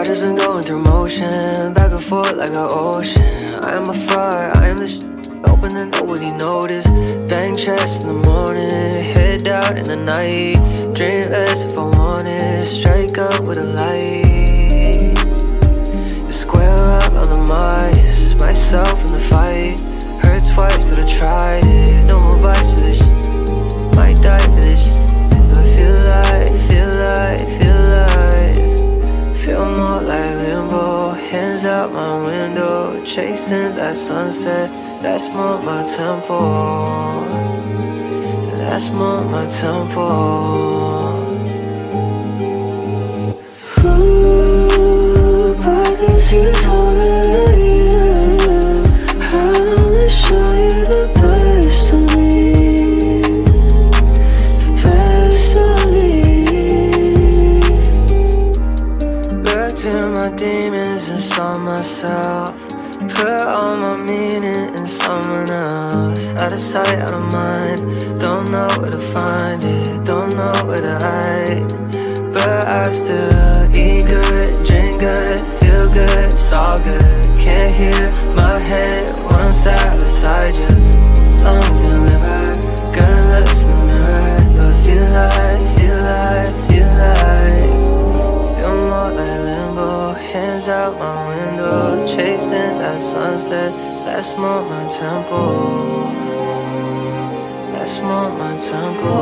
just been going through motion, back and forth like an ocean. I am a fraud, I am the hoping that nobody noticed. Bang chest in the morning, head out in the night. Drink less if I want it, strike up with a light. Square up on the mightest, myself in the fight. Hurt twice but I tried it, no more bites for this might die for this but I feel like, feel like, feel like. Feel more like limbo, hands out my window. Chasing that sunset, that's more my tempo. That's more my tempo. Ooh, pockets he's holding you. I wanna show you the best of me, the best of me. Looked at my demons and saw myself. Put all my meaning in someone else. Out of sight, out of mind. Don't know where to find it, don't know where to hide. But I still eat good, drink good, feel good, it's all good. Can't hear my head when I'm sat beside you. Lungs in the liver, good looks in the mirror. But feel like, feel like, feel like. Feel more like limbo, hands out my window. Chasing that sunset, that's more my tempo. That's more my tempo.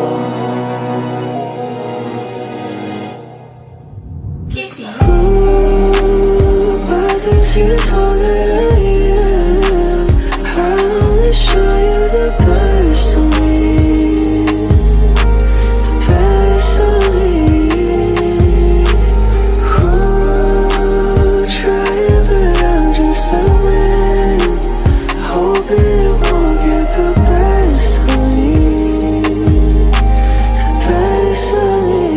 keshi. Ooh, pockets he's holding you. I wanna show you the best of me, the best of me. Ooh, trying but I'm just a man, hoping it won't get the best of me, the best of me.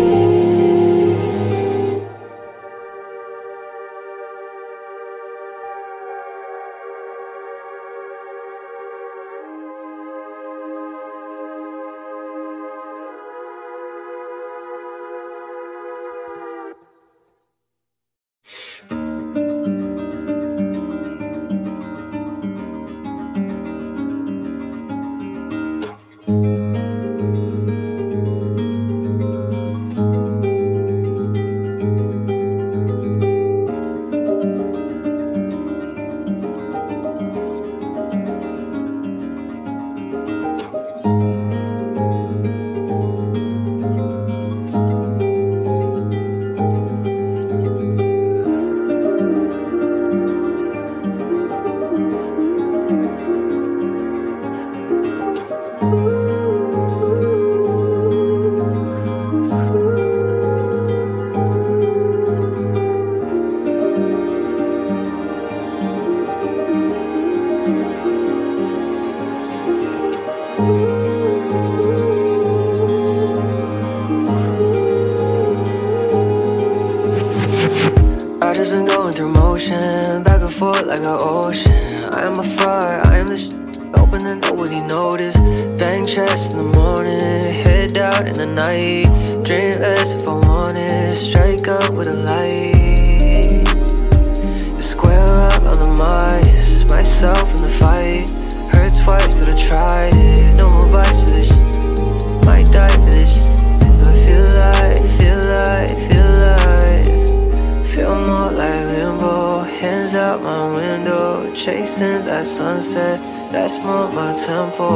I just been going through motion, back and forth like an ocean. I am a fraud, I am the hoping that nobody noticed. Bang chest in the morning, head out in the night. Drink less if I want it, strike up with a light. Square up on the mightest, myself in the fight. Hurt twice but I tried it, no more bites for this might die for this but I feel like, feel like, feel like. Feel more like limbo, hands out my window. Chasing that sunset, that's more my tempo.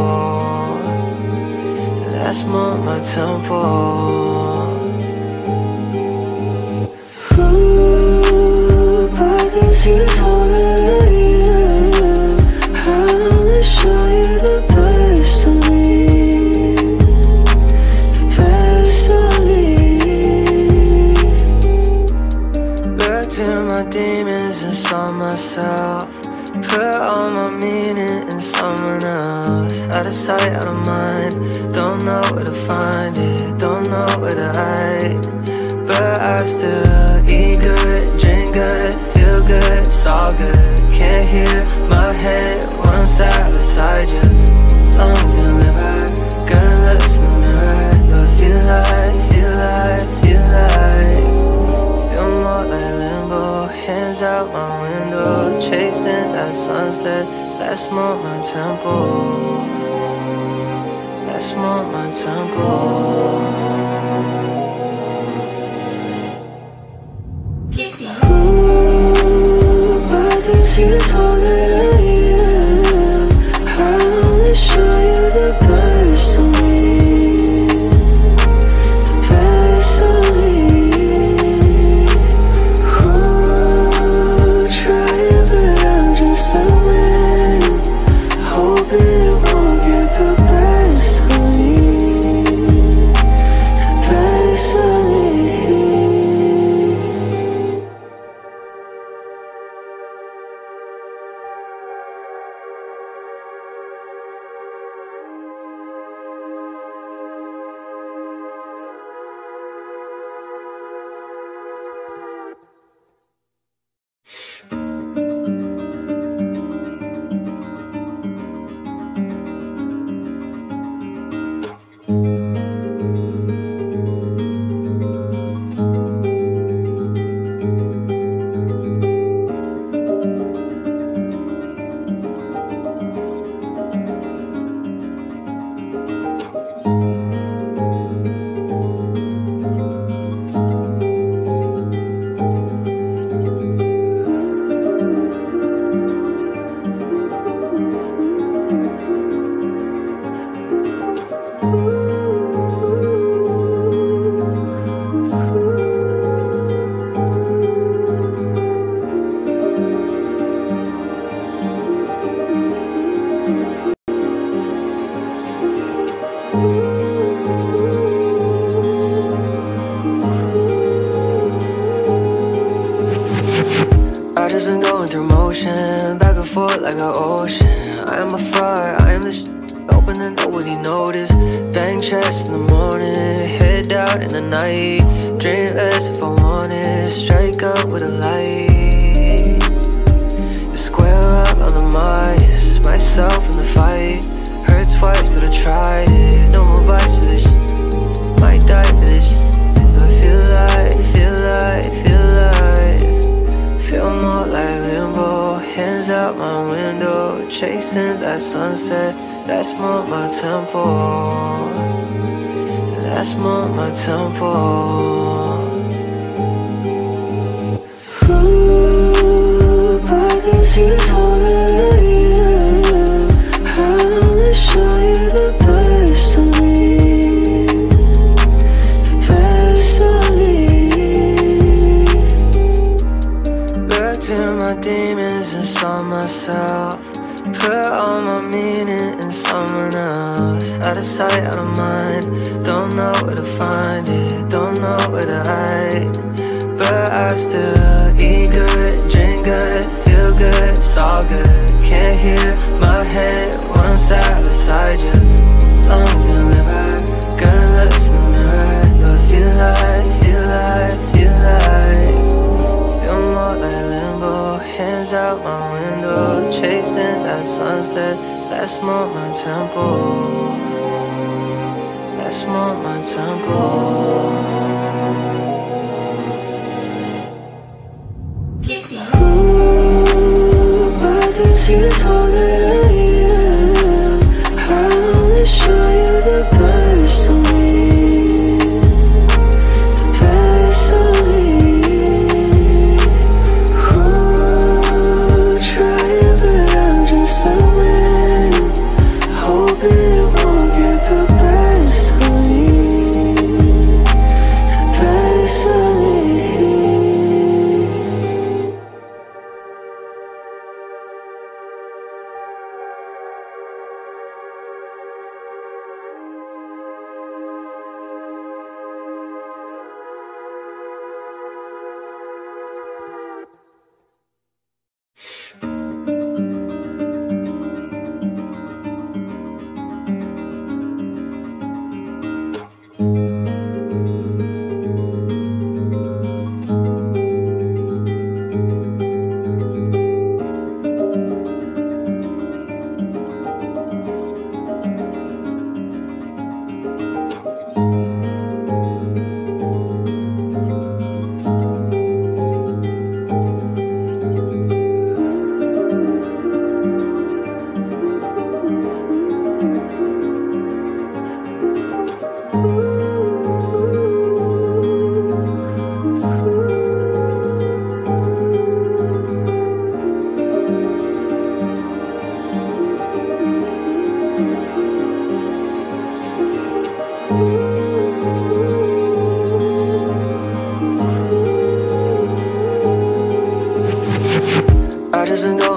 That's more my tempo. Ooh, pockets he's holding you. I wanna show you the best of me, the best of me. Looked at my demons and saw myself. Put all my meaning in someone else. Out of sight, out of mind. Don't know where to find it, don't know where to hide. But I still eat good, drink good, feel good, it's all good. Can't hear my head when I'm sat beside you. Lungs in the liver, good looks in the mirror. But feel like, feel like, feel like. Feel more like out my window, chasing that sunset. Let's move my tempo. Let's move my tempo. keshi. Ooh, because he's all that I am. I only show you the best of me. The best of me. Ooh, trying but I'm just a man, hoping it won't get the best of me. The best of me. I just been going through motion, back and forth like an ocean. I am a fraud, I am the open and nobody noticed. Bang chest in the morning, head out in the night. Drink less if I want it, strike up with a light. Square up on the mightest, myself in the fight. Hurt twice but I tried it, no more bites for this. Might die for this. But I feel like, feel like, feel like. Feel more like limbo, hands out my window, chasing that sunset. Let's move my tempo. Let's move my tempo. Ooh, because he's all that I am. I'll only show you the best of me. The best of me. Looked at my demons and saw myself. Put all my meaning in someone else. Out of sight, out of mind. Don't know where to find it, don't know where to hide. But I still eat good, drink good, feel good, it's all good. Can't hear my head when I'm sat beside you. Lungs in the river, good looks in the mirror. But feel like, feel like, feel like. Feel more like limbo, hands out my window, chasing that sunset. Let's move my tempo. Let's move my tempo. keshi. Ooh, because he's all that I am. I'll only show you the best of me. The best of me. Ooh, trying but I'm just a man, hoping it won't get the best of me. The best of me.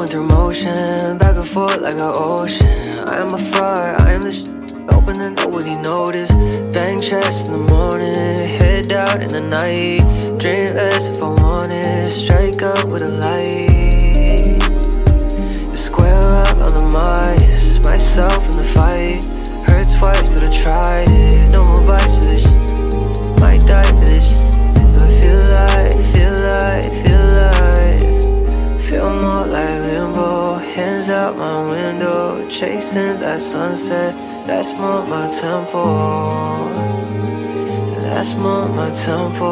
going through motion, back and forth like an ocean. I am a fire, I am the open and nobody notice. Bang chest in the morning, head out in the night. Drink less if I want it, strike up with a light. You square up, I'm the mightest, myself in the fight. Hurt twice but I tried it, no more bites for this might die for this. Do I feel like, feel more like limbo. Hands out my window, chasing that sunset. That's more my tempo, that's more my tempo.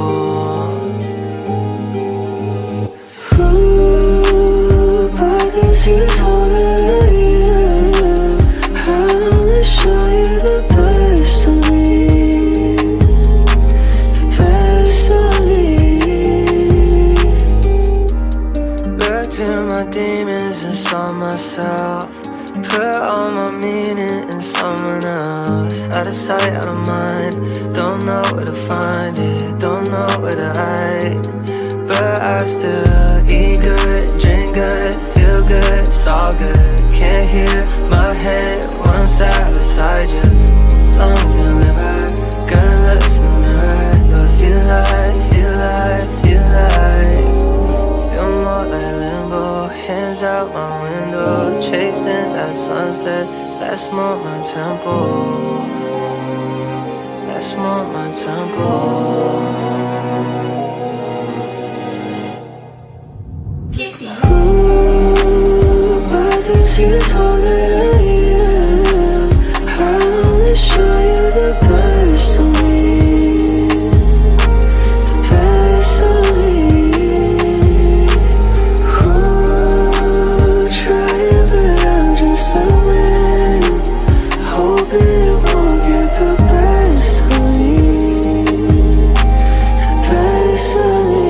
Ooh, pockets is holding you. I wanna show you the best of me, best of me. Looked in my demons and saw myself. Put all my meaning in someone else. Out of sight, out of mind. Don't know where to find it, don't know where to hide. But I still eat good, drink good, feel good, it's all good. Can't hear my head, one side beside you. Lungs in the liver, good looks in the mirror. Do I feel like, feel more like limbo. Hands out my window, chasing that sunset. That's more my tempo, that's more my tempo. keshi. Ooh, pockets is holding you. I wanna show you the best of me, best of me. Ooh, trying but I'm just a man, hoping it won't get the best of me, the best of me.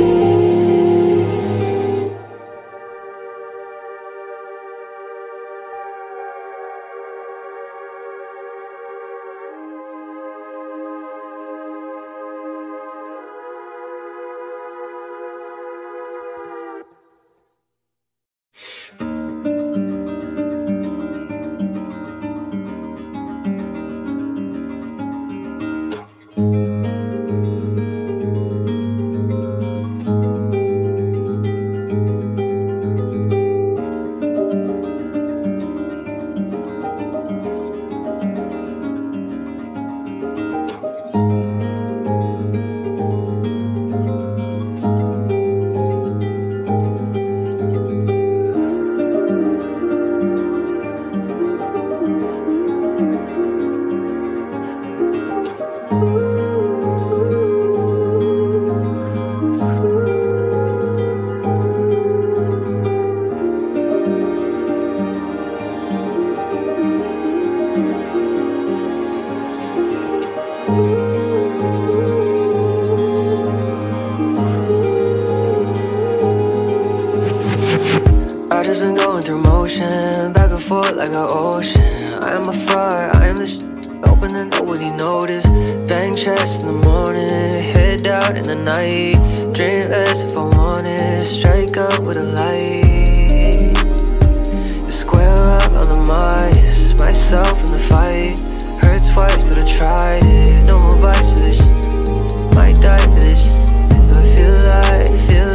I just been going through motion, back and forth like an ocean. I am a fire, I am the open and nobody notice. Bang chest in the morning, head out in the night. Drink less if I want it, strike up with a light. You square up, I'm the mightest, myself in the fight. Hurt twice but I tried it, no more bites for this might die for this. Do I feel like,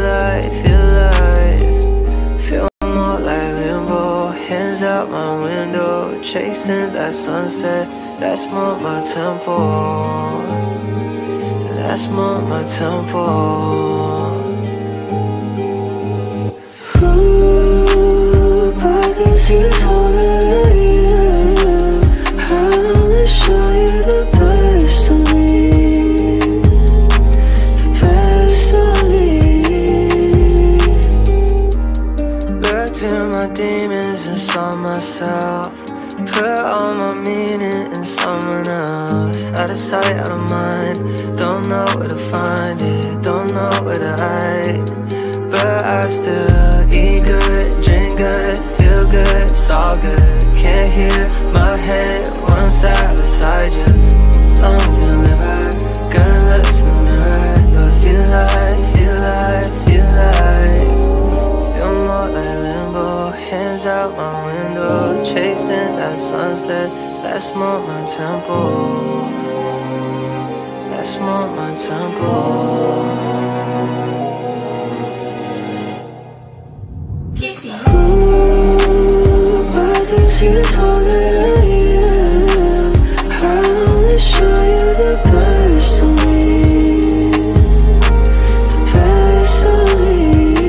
feel more like limbo. Hands out my window, chasing that sunset. That's more my tempo, that's more my tempo. Ooh, pockets is holding you. I wanna show you the best of me, best of me. Looked in my demons and saw myself. Put all my meaning in someone else. Out of sight, out of mind. Don't know where to find it, don't know where to hide. But I still eat good, drink good, feel good, it's all good. Can't hear my head, one side beside you. Lungs in the liver, good looks in the mirror. Do I feel like, feel more like limbo. sunset. Let's move my tempo. Let's move my tempo. keshi, Ooh, I can see this all that I am. I'll only show you the best of me. The best of me.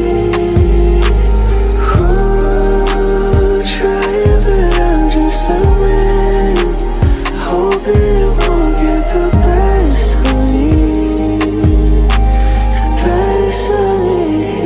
Ooh, trying, but I'm just a man, hoping it won't get the best of me. The best of me.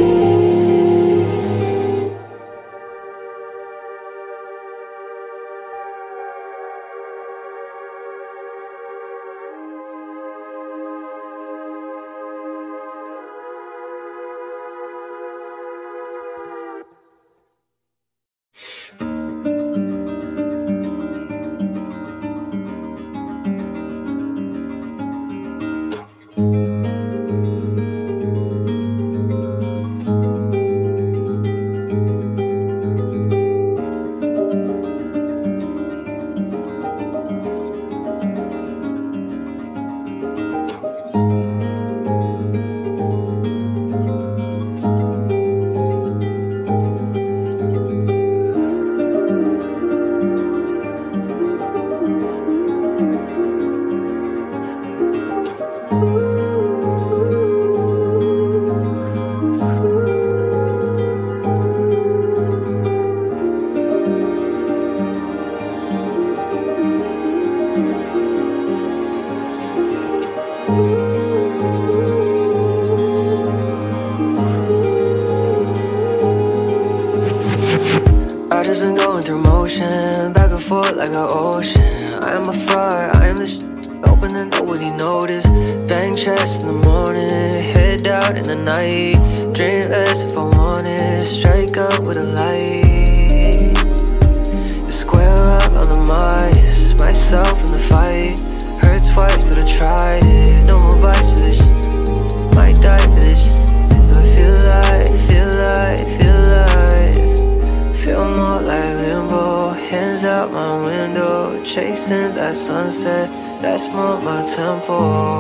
I just been going through motion, back and forth like an ocean. I am a fraud, I am the hoping that nobody noticed. Bang chest in the morning, head out in the night. Drink less if I want it, strike up with a light. Square up on the mightest, myself in the fight. Hurt twice but I tried it, no more bites for this might die for this. Do I feel like, feel like, feel like, feel more like limbo. Hands out my window, chasing that sunset. That's more my tempo.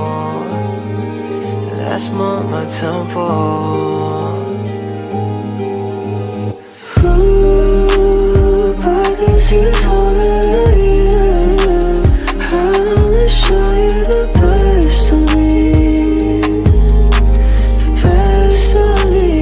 That's more my tempo. Ooh, I can see this all that I am. I'll only show you the best of me. The best of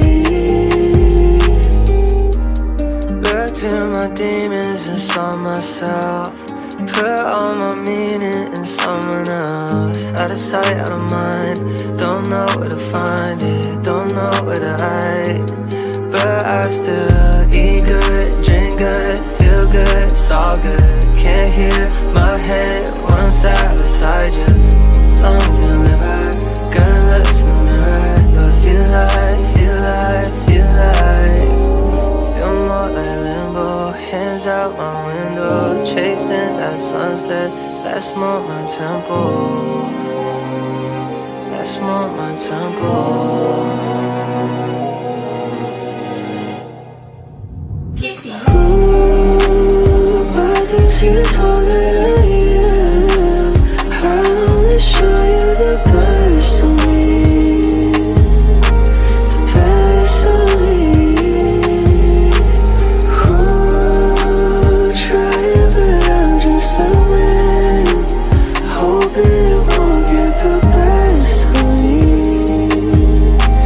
me. Looked in my demons and saw myself. Put all my meaning in someone else. Out of sight, out of mind. Don't know where to find it, don't know where to hide. But I still eat good, drink good, feel good, it's all good. Can't hear my head one side beside you. Lungs in the liver, good looks in the mirror. Do I feel like, feel like, feel like, feel more like limbo. Hands out my window, chasing that sunset. That's more my tempo. That's more my tempo. keshi, Ooh, I can see this all that I am. I'll only show you the best of me. The best of me. Ooh, trying, but I'm just a man, hoping it won't get the best of me.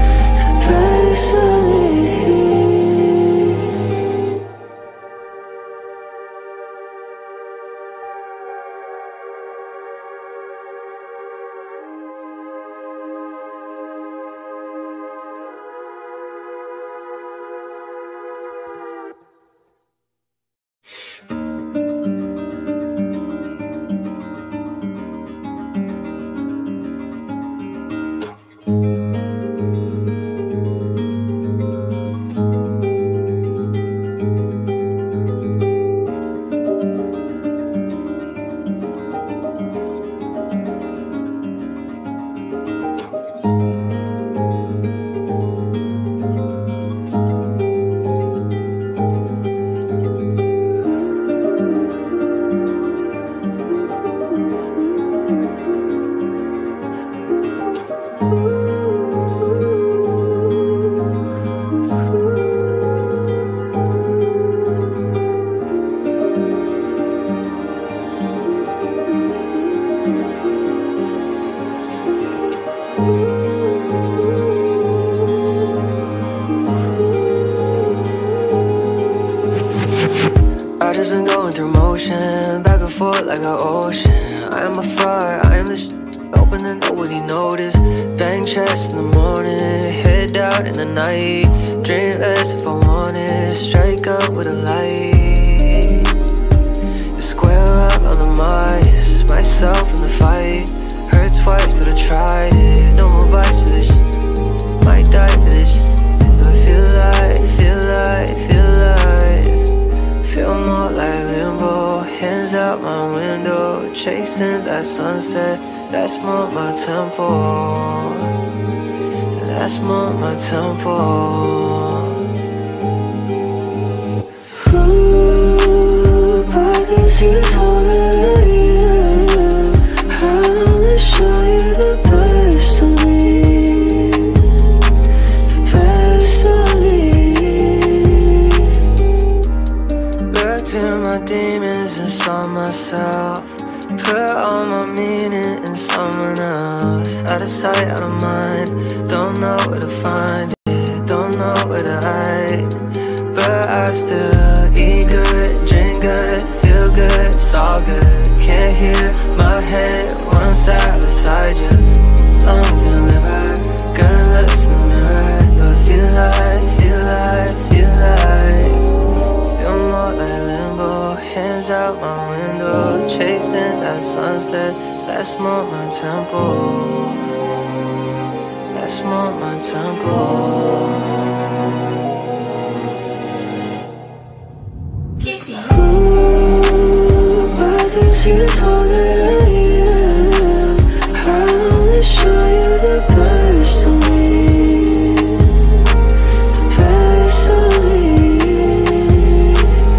motion, back and forth like an ocean. I am a fraud, I am the open and nobody noticed. Bang chest in the morning, head out in the night. Drink less if I want it, strike up with a light. Square up on the mightest, myself in the fight. Hurt twice but I tried it, no more bites for this. Might die for this. But I feel like, feel like, feel like. Feel more like limbo, hands out my window. Chasing that sunset, that's more my tempo. That's more my tempo. Ooh, pockets is holding you. I wanna show you the best of me, the best of me. Looked at my demons and saw myself. Put all my meaning in someone else. Out of sight, out of mind. Don't know where to find it, don't know where to hide. But I still eat good, drink good, feel good, it's all good. Can't hear my head one side beside you. Lungs in the liver, good looks in the mirror. But feel like, feel like, feel like. Feel more like limbo, hands out my window. Chasing that sunset, that's more my tempo. That's more my tempo. keshi. Ooh, pockets is holding you. I wanna show you the best of me, the best of me.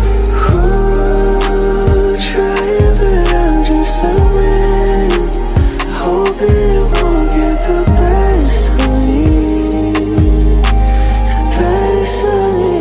Ooh, trying but I'm just a man, hoping it won't get the best of me, the best of me.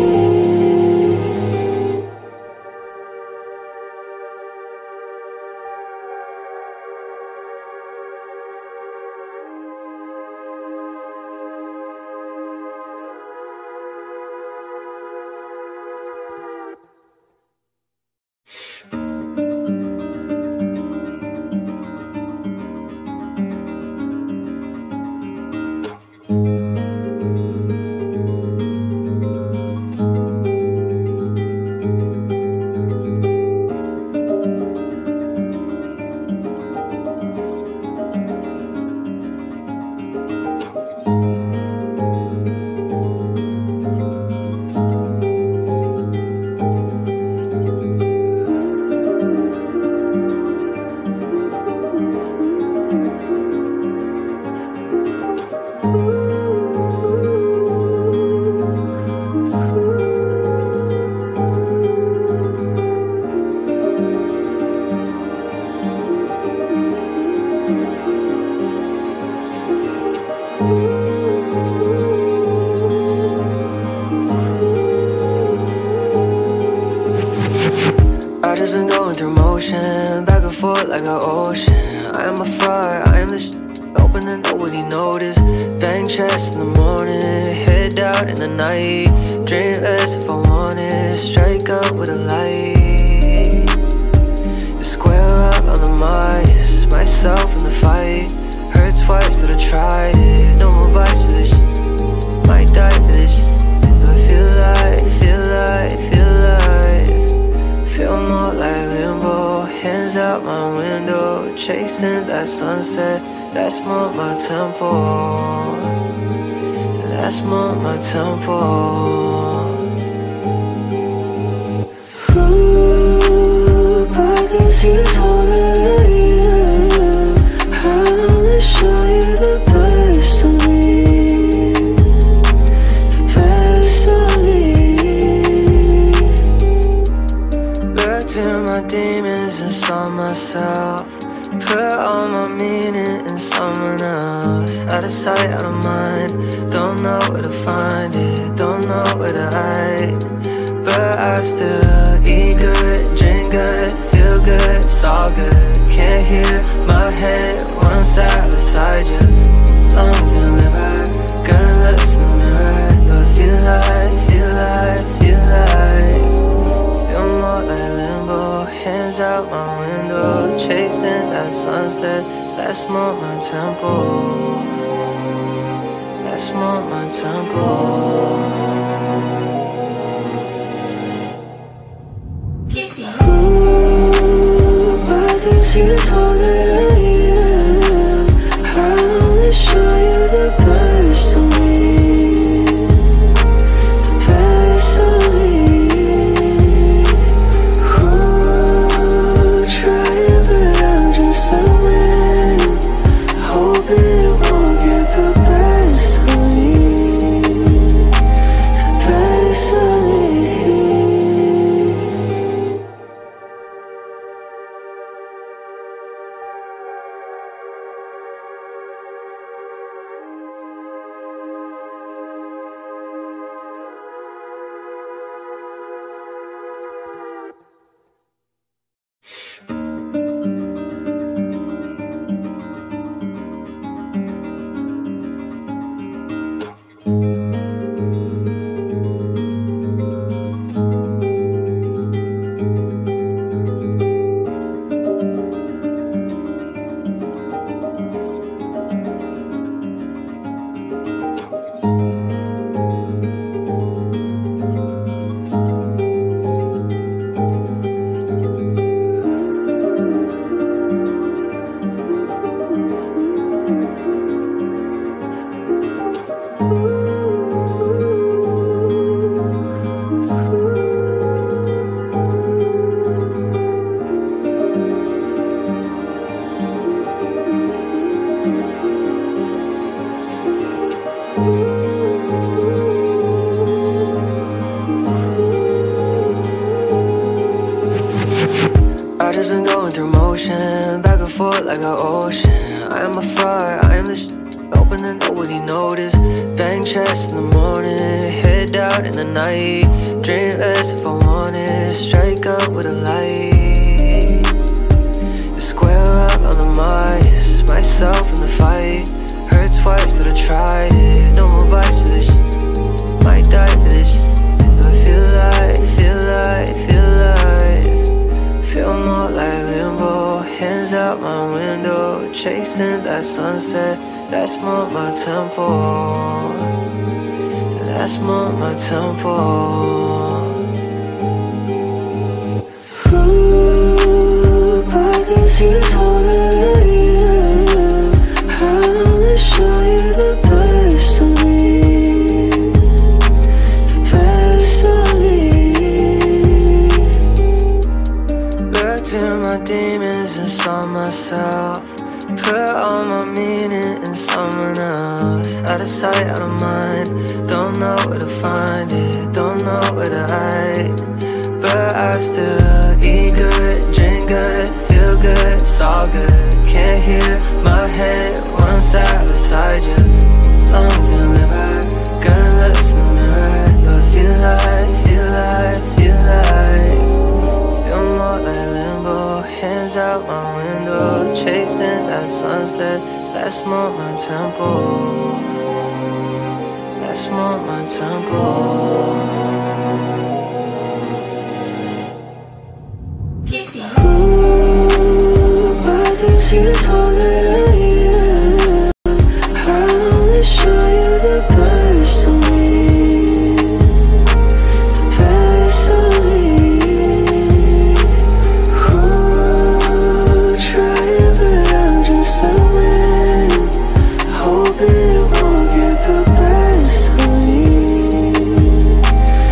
I just been going through motion, back and forth like an ocean. I am a fraud, I am the open and nobody noticed. Bang chest in the morning, head out in the night. Drink less if I want it, strike up with a light. Square up on the mightest, myself in the fight. Hurt twice but I tried it, no more bites for this. Might die for this. But I feel like, feel like, feel like. Feel more like limbo, hands out my window. Chasing that sunset, that's more my tempo. That's more my tempo. Ooh, pockets is holding you. I wanna show you the best of me, the best of me. Looked at my demons and saw myself. Put all my meaning in someone else. Out of sight, out of mind. Don't know where to find it, don't know where to hide. But I still eat good, drink good, feel good, it's all good. Can't hear my head one side beside you. Lungs in the liver, good looks in the mirror. But feel like, feel like, feel like. Feel more like limbo, that sunset. Let's move my tempo. Let's move my tempo. keshi, Ooh, I can see it's all that I am. I only show you the best of me. I just been going through motion, back and forth like an ocean. I am a fire, I am the open and nobody noticed. Bang chest in the morning, head out in the night. Drink less if I want it, strike up with a light. Square up, I'm the mightest, myself in the fight. Hurt twice but I tried it, no more bites for this might die for this. Do I feel like, feel like, feel like, feel more like limbo. Hands out my window, chasing that sunset. That's more my tempo. That's more my tempo. Ooh, I can see it's all that I am. I wanna show you the best of me. The best of me. Looked in my demons and saw myself. Put all my meaning in someone else. Out of sight, out of mind. Don't know where to find it, don't know where to hide. But I still eat good, drink good, feel good, it's all good. Can't hear my head, one side beside you. Lungs in the liver, good looks in the mirror. Do I feel like, feel like, feel like, feel more like limbo. Hands out my window, chasing that sunset. That's more my tempo. That's more my tempo. keshi, Ooh, I can see it's all that I am. I wanna show you the best of me. The best of me. Ooh, trying but I'm just a man. Hoping it won't get the best of me.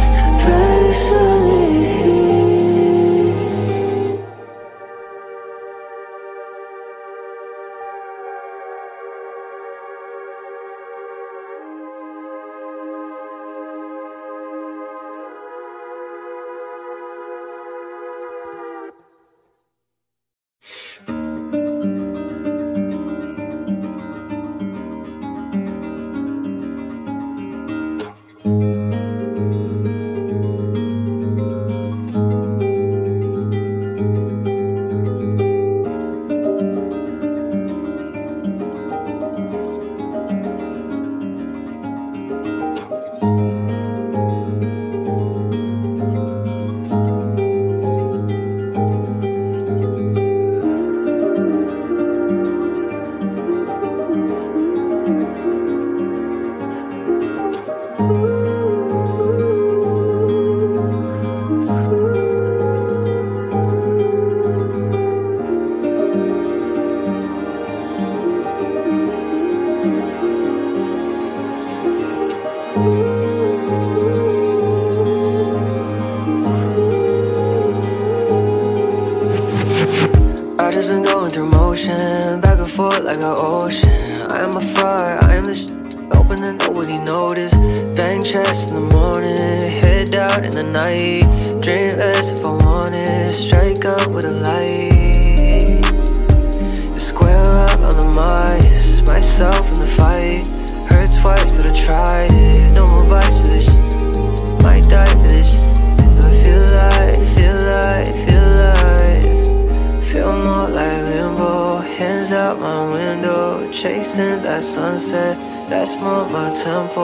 bang chest in the morning, head out in the night. Drink less if I want it, strike up with a light. Square up, I'm the mightest, myself in the fight. Hurt twice, but I tried it. No more bites for this shit. Might die for this shit. Do I feel like, feel like, feel like, feel more like limbo. Hands out my window, chasing that sunset. That's more my tempo.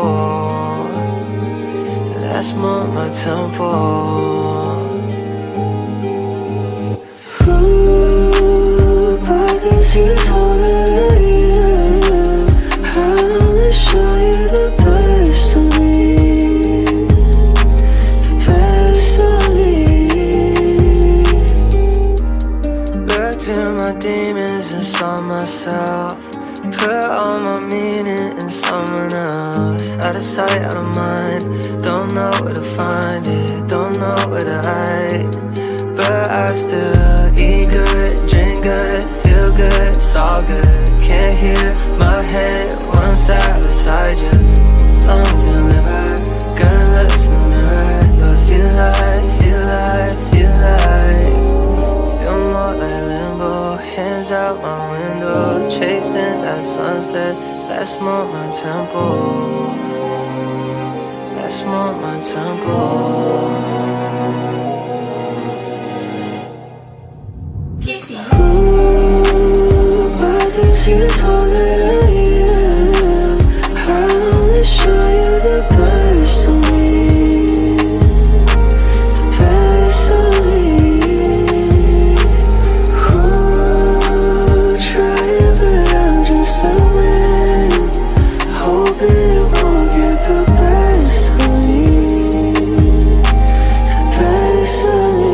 That's more my tempo. Ooh, but this is all that I am. I wanna show you the best of me, the best of me. Looked at my demons and saw myself. Put all my meaning in someone else. Out of sight, out of mind. Don't know where to find it, don't know where to hide. But I still eat good, drink good, feel good, it's all good. Can't hear my head one side beside you. Lungs in the liver, good looks in the mirror. Do I feel like, feel like, feel like, feel more like limbo. Hands out my window, chasing that sunset. That's more my tempo. That's more my tempo. keshi. Ooh, but this is all that I am. I wanna show you the best of me, the best of me. Ooh, trying, but I'm just a man, hoping it won't get the best of me, the best of me.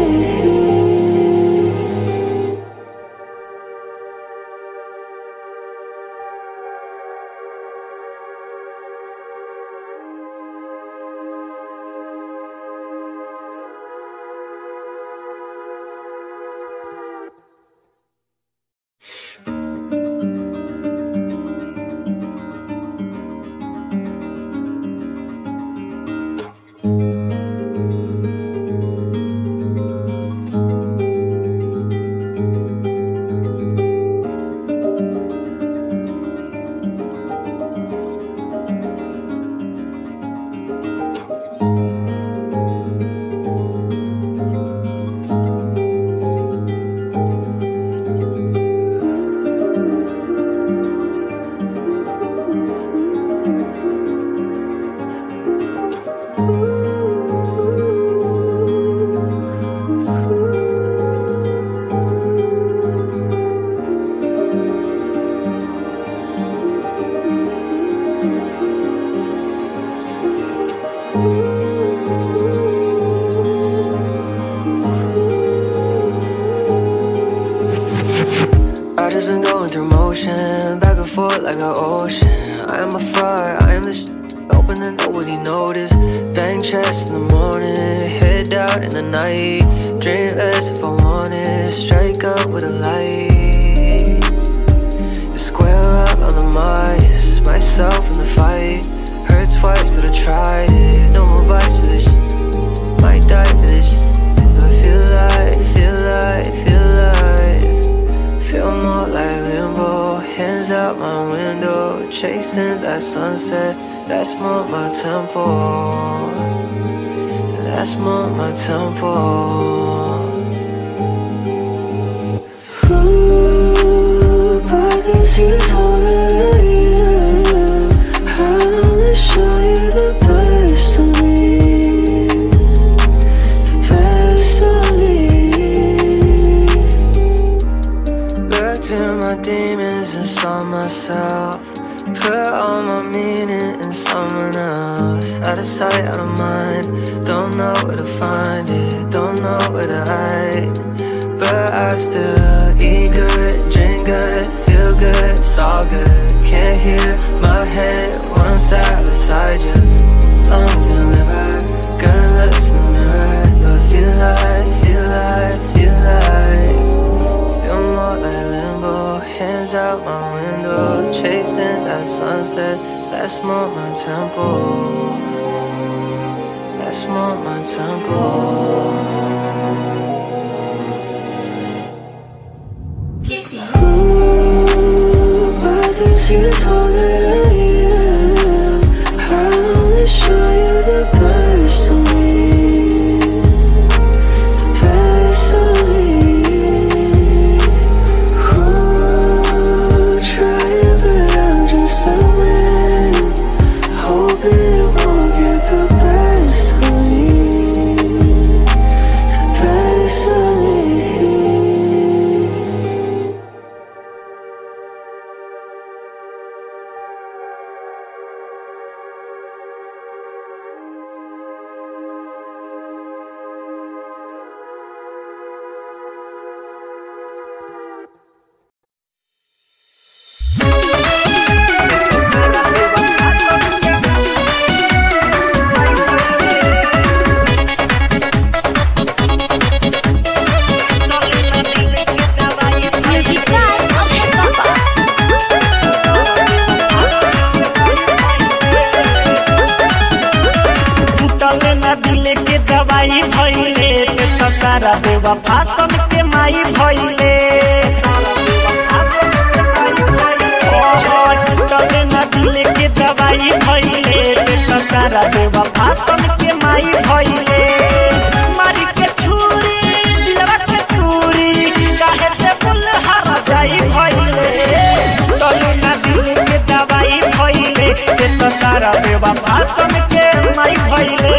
I just been going through motion, back and forth like an ocean. I am a fraud, I am the hoping that nobody noticed. Bang chest in the morning, head out in the night. Drink less if I want it, strike up with a light. Square up, I'm the mightest, myself in the fight. Hurt twice, but I tried it. No more bites for this shit. Might die for this shit. Do I feel like, feel like, feel like, feel more like limbo. Hands out my window, chasing that sunset. That's more my tempo. That's more my tempo. Ooh, but this is all that I am. I wanna show you the best of me, the best of me. Looked at my demons and saw myself. Put all my meaning in someone else. Out of sight, out of mind. Don't know where to find it, don't know where to hide. But I still eat good, drink good, feel good, it's all good. Can't hear my head one side beside you. Lungs in the liver, good looks in the mirror. Do I feel like, feel like, feel like, feel more like limbo. Hands out my window, chasing that sunset. That's more my tempo. more my tempo. keshi, Ooh, I can see this all that I am. I wanna show you the best of me, the best of me. Ooh, trying but I'm just a man, hoping you won't get the best of me, the best of me. सारा देवा fasten के माई भइले टले न दिले के दवाई भइले सारा देवा फासन के माई भइले मारी के छुरी दिलवा के चूरी काहे से फूल हरा जाई भइले टले न दिले के दवाई भइले सारा देवा फासन के माई भइले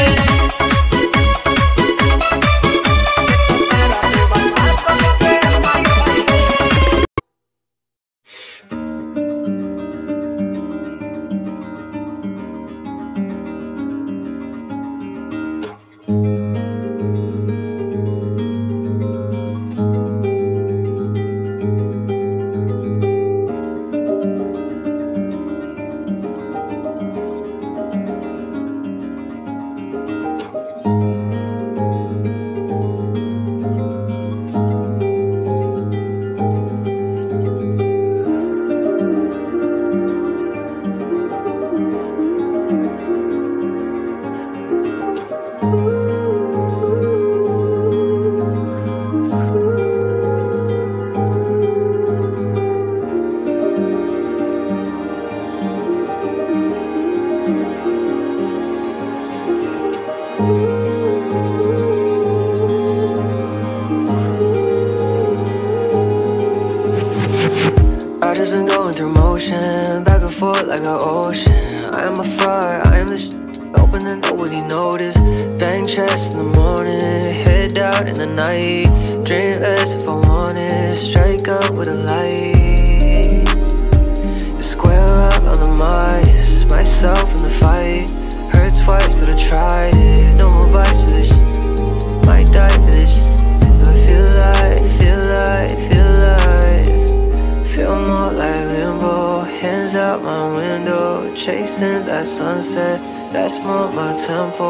I just been going through motion, back and forth like an ocean. I am a fire, I am the open and nobody noticed. Bang chest in the morning, head out in the night. Drink less if I want it, strike up with a light. Square up on the mightest, myself in the fight. Hurt twice but I tried it, no more bites for this might die for this. Do I feel like, feel like, feel like, feel more like limbo, hands out my window, chasing that sunset, that's more my tempo,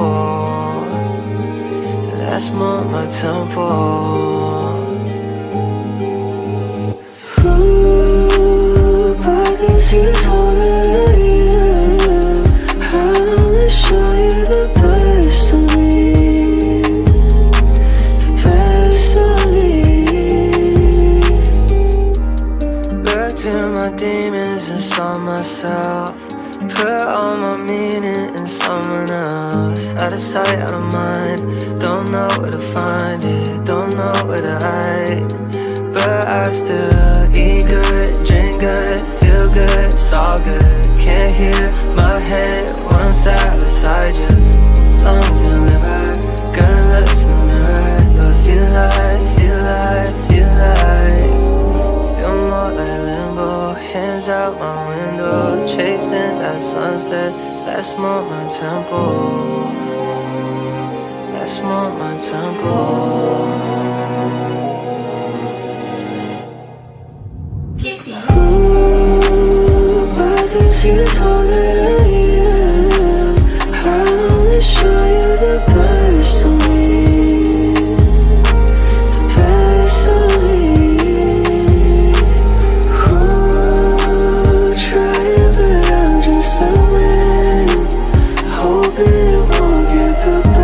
that's more my tempo. Ooh, I can see this all that I am. I wanna show you the best of me, the best of me. Looked at my demons and saw myself, put all my meaning in someone else. Out of sight, out of mind, don't know where to find it, don't know where to hide. But I still eat good, drink good, feel good, it's all good. Can't hear my head when I'm sat beside you. Lungs in the liver, good lips in the mirror. Do I feel like, feel like, feel like, feel more like limbo, hands out my window, chasing that sunset, that's more my tempo, that's more my tempo. keshi, Ooh, I can see this all that I am. I wanna show you the best of me, the best of me. Ooh, trying but I'm just a man, hoping you won't get the best.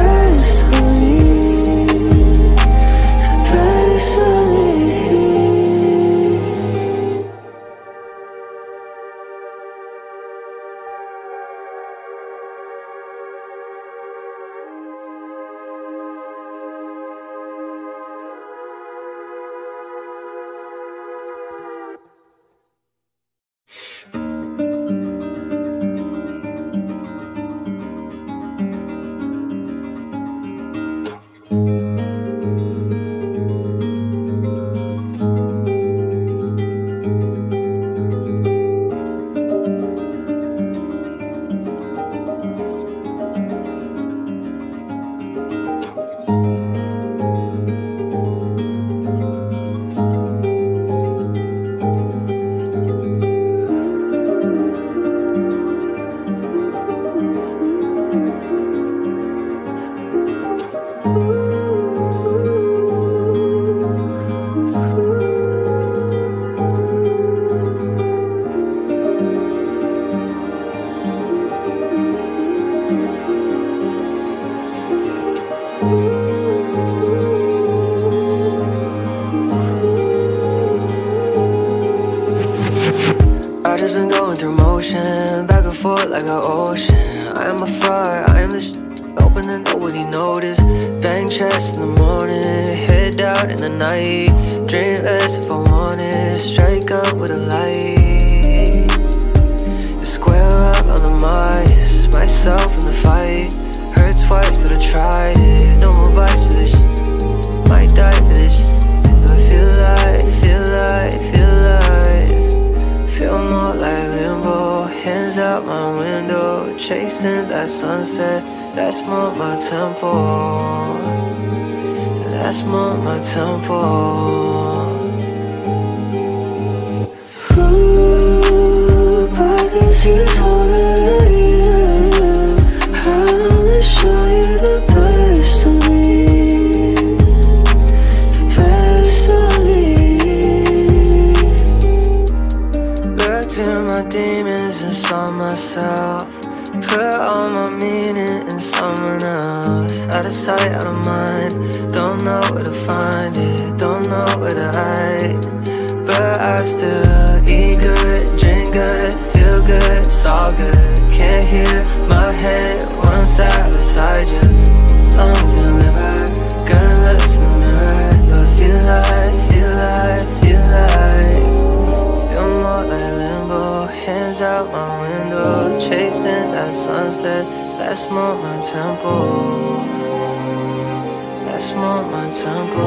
am a fraud, I am the hoping that nobody noticed. Bang chest in the morning, head out in the night. Dreamless if I want it, strike up with a light. Square up on the mightest, myself in the fight. Hurt twice but I tried it, no more bites for this might die for this but I feel feel more like limbo. Hands out my window, chasing that sunset. That's more my tempo, that's more my tempo. Ooh, pockets is holding you. I wanna show you the best of me, the best of me. Looked at my demons and saw myself. Put all my meaning in someone else. Out of sight, out of mind. Don't know where to find it, don't know where to hide. But I still eat good, drink good, feel good, it's all good. Can't hear my head when I'm sat beside you. Lungs in the liver, good looks in the mirror. But feel more like limbo. Hands out my window, chasing that sunset. That's more my tempo, that's more my tempo.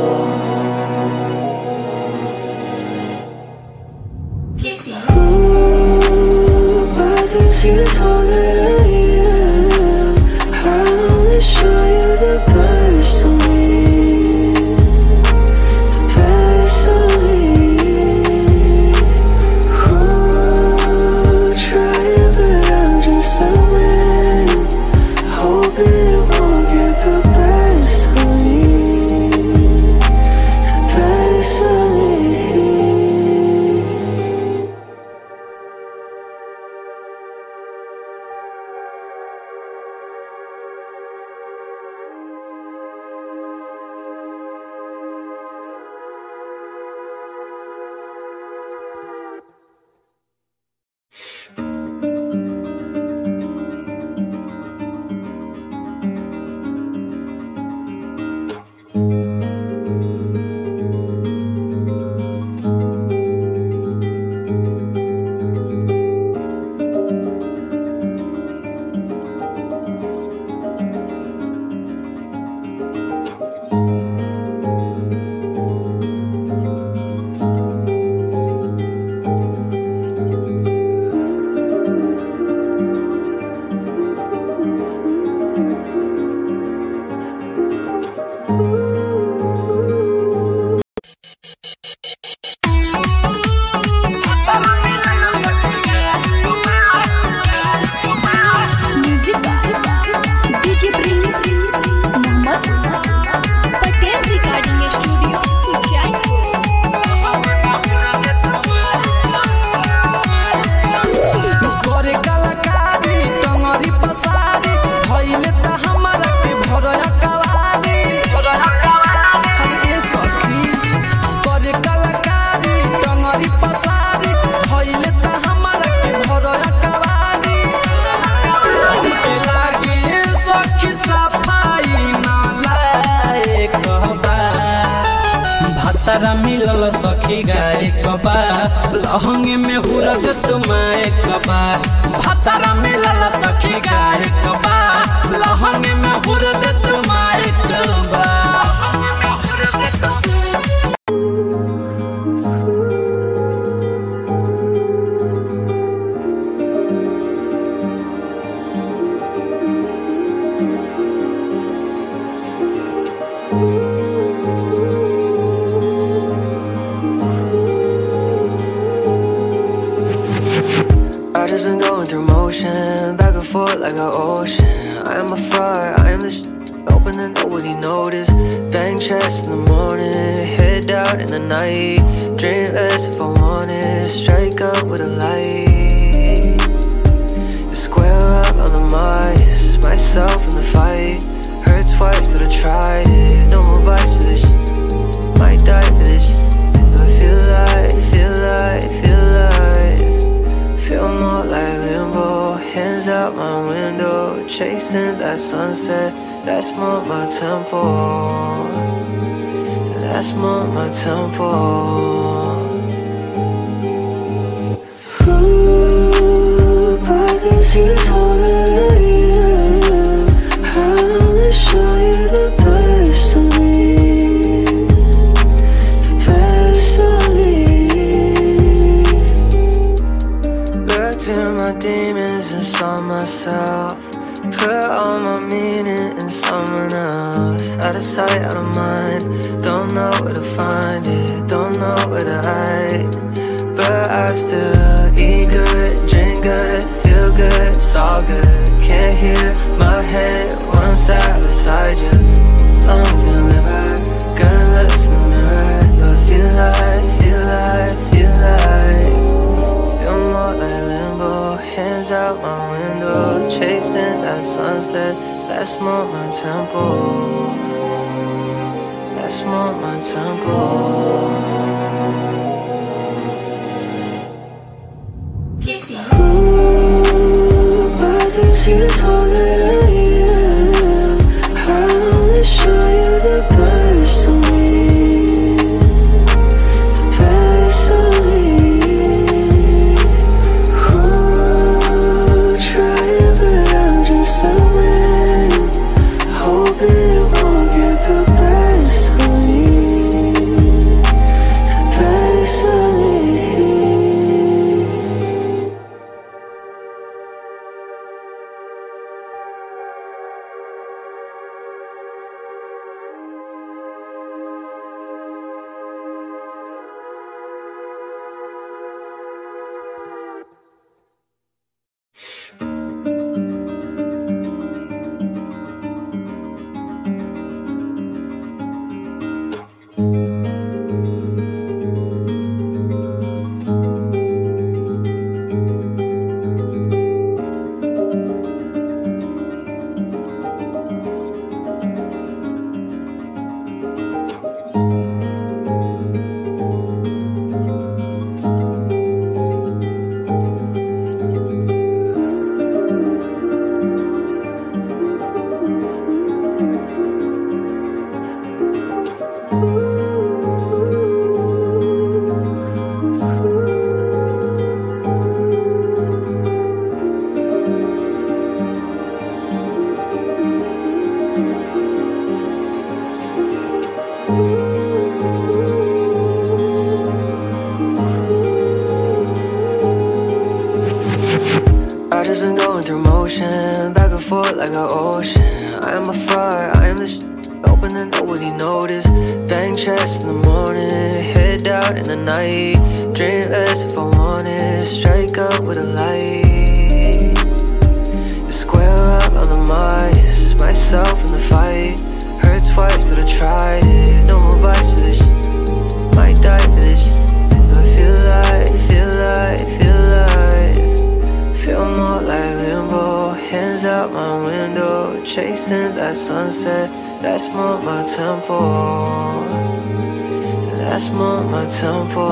keshi. Ooh, pockets is holding you. I wanna show you the best of me, the best of me. Ooh, trying but I'm just a man, hoping it won't get the best of me, the best of me. तारा मिलल सखी गाय कबा लहंगे में हुरग तुम्हारे कबा। तारा मिलल सखी गाय कबा लहंगे में हुरग तुम्हारे कबा। I just been going through motion, back and forth like an ocean. I am a fraud, I am the hoping that nobody noticed. Bang chest in the morning, head out in the night. Dreamless if I want it, strike up with a light. Square up on the mightest, myself in the fight. Hurt twice but I tried it, no more bites for this might die for this but I feel more like limbo. Hands out my window, window, chasing that sunset. That's more my tempo. That's more my tempo. Ooh, pockets holding you. I wanna show you the best of me, the best of me. Looked at my demons and saw myself. Put all my meaning in someone else. Out of sight, out of mind. Don't know where to find it, don't know where to hide. But I still eat good, drink good, feel good, it's all good. Can't hear my head when I'm sat beside you. Lungs in the liver, good lips in the mirror. But feel like, feel like, feel like. Feel more like limbo, hands out my window, chasing that sunset. That's more my tempo. That's more my tempo. keshi, Ooh, pockets holding you. I wanna show you the best of me, the best of me. Ooh, trying but I'm just a man, hoping you won't get the best of me, the best of me. I just been going through motion, back and forth like an ocean. I am a fraud, I am the open and nobody noticed. Bang chest in the morning, head out in the night. Drink less if I want it, strike up with a light. Square up on the mightest, myself in the fight. Hurt twice but I tried it, no more bites for this might die for this but feel like, feel like, feel like. Feel more like limbo, hands out my window, chasing that sunset. That's more my tempo. That's more my tempo.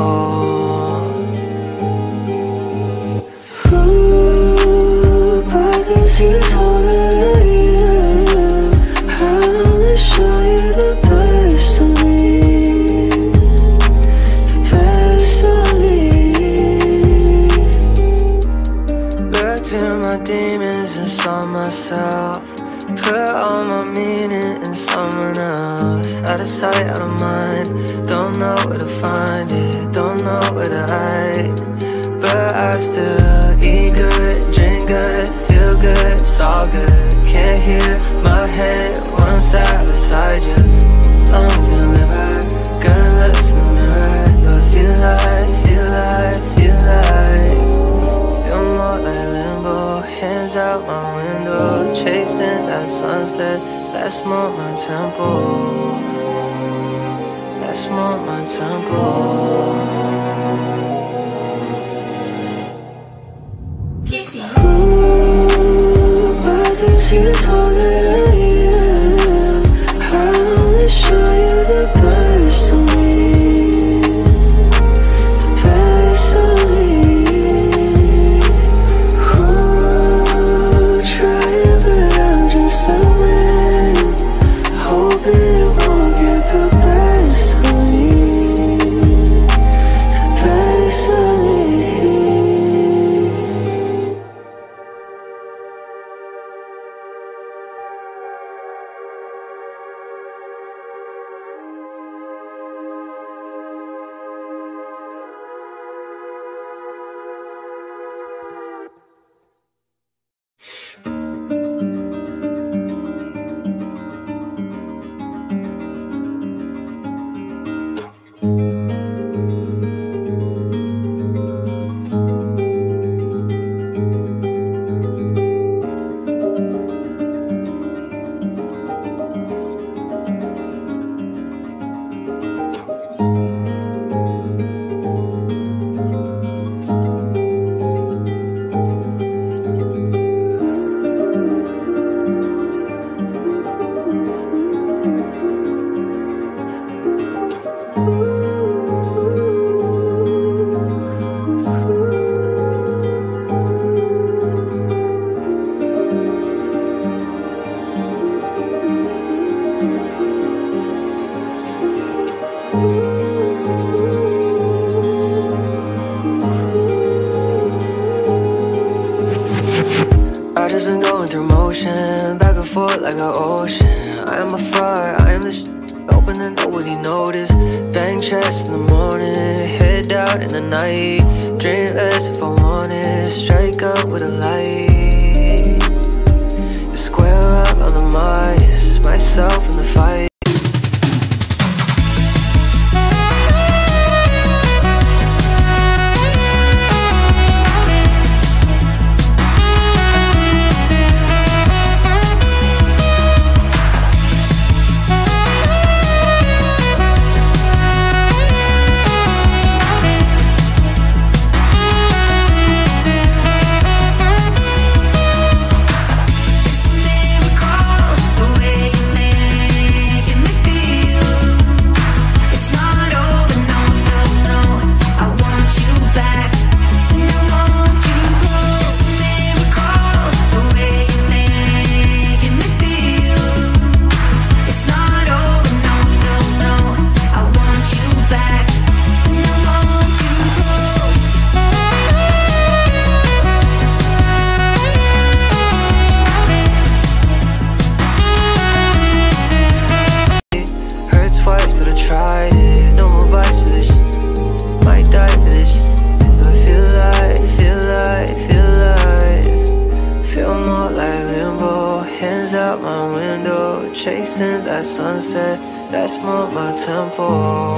Ooh, pockets holding you. I wanna show you the best of me, the best of me. Looked at my demons and saw myself. Put all my meaning in someone else. Out of sight, out of mind. Don't know where to find it, don't know where to hide. But I still eat good, drink good, feel good, it's all good. Can't hear my head when I'm sat beside you. Lungs in the liver, good lips in the mirror. But feel like, feel like, feel like. Feel more like limbo, hands out my window, chasing that sunset. That's more my tempo. That's more my tempo. keshi, Ooh, pockets holding you. I wanna show you the best of me, the best of me. Ooh, trying but and forth like an ocean. I am a fraud, I am the open and nobody notice. Bang chest in the morning, head out in the night. Drink less if I want it, strike up with a light. Square up on the mightest, myself in the fight. Chasing that sunset, that's more my tempo.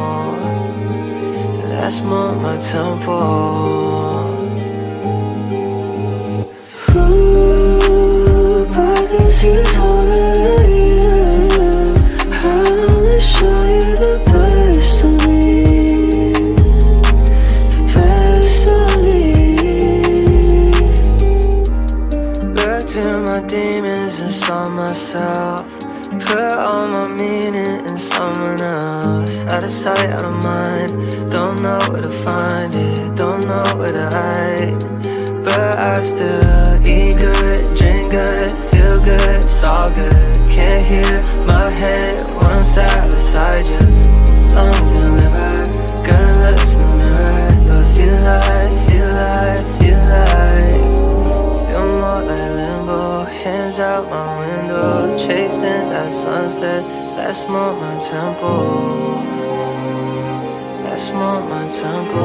That's more my tempo. Ooh, pockets is holding you. I wanna show you the best of me, the best of me. Looked at my demons and saw myself. Put all my meaning in someone else. Out of sight, out of mind. Don't know where to find it, don't know where to hide. But I still eat good, drink good, feel good, it's all good. Can't hear my head one side beside you. Lungs in the liver, good looks in the mirror. But feel like, feel like, feel like. Feel more like limbo, hands out my window. Chasing that sunset, that's more my tempo. That's more my tempo.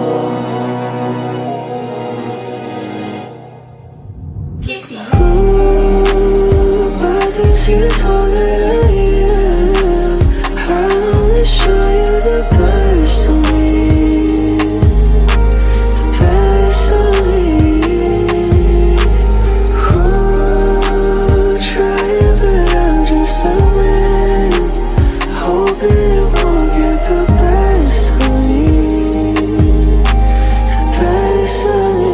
keshi. Ooh, pockets is holding you. I wanna show you the best of me, the best of me. Ooh, trying but I'm just a man, hoping you won't get the best of me, the best of me.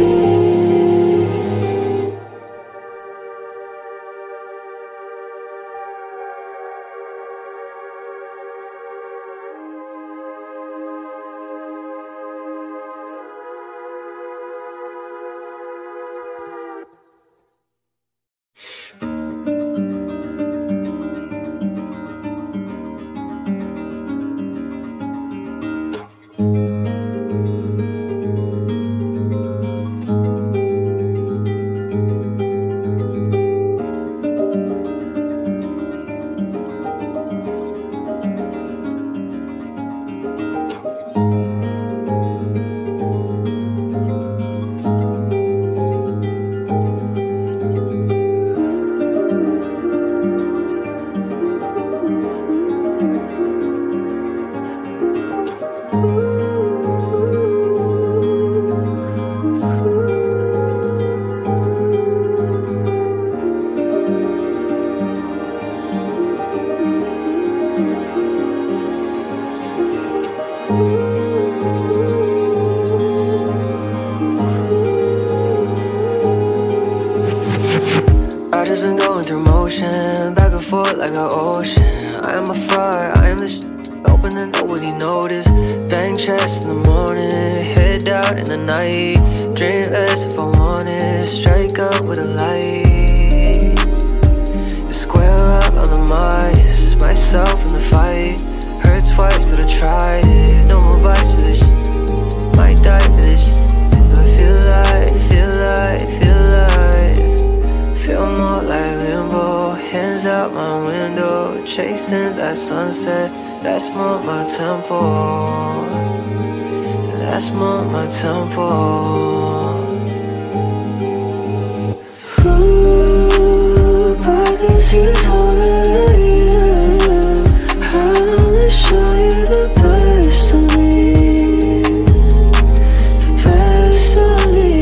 I just been going through motion, back and forth like an ocean. I am a fraud, I am the open and nobody notice. Bang chest in the morning, head out in the night. Drink less if I want it, strike up with a light. Square up on the mightest, myself in the fight. Hurt twice but I tried it, no more bites for this. Might die for this. But feel like, feel like, feel like. Feel more like limbo, hands out my window, chasing that sunset. That's more my tempo. That's more my tempo. Ooh, but this is all that I am. I wanna show you the best of me, the best of me.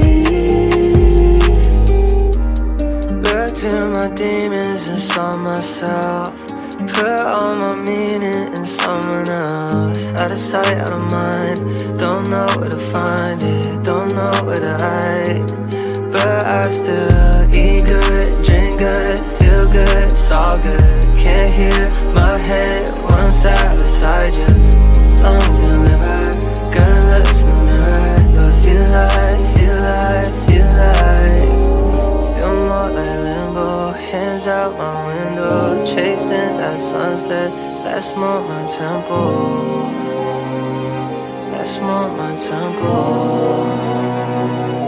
Backed in my demons and saw myself. Put all my meaning in someone else. Out of sight, out of mind. Don't know where to find it, don't know where to hide. But I still eat good, drink good, feel good, it's all good. Can't hear my head when I'm sat beside you. Lungs in the liver, good looks in the mirror. But feel like, feel like, feel like. Feel more like limbo, hands out my window, chasing that sunset. That's more my tempo. That's more my tempo.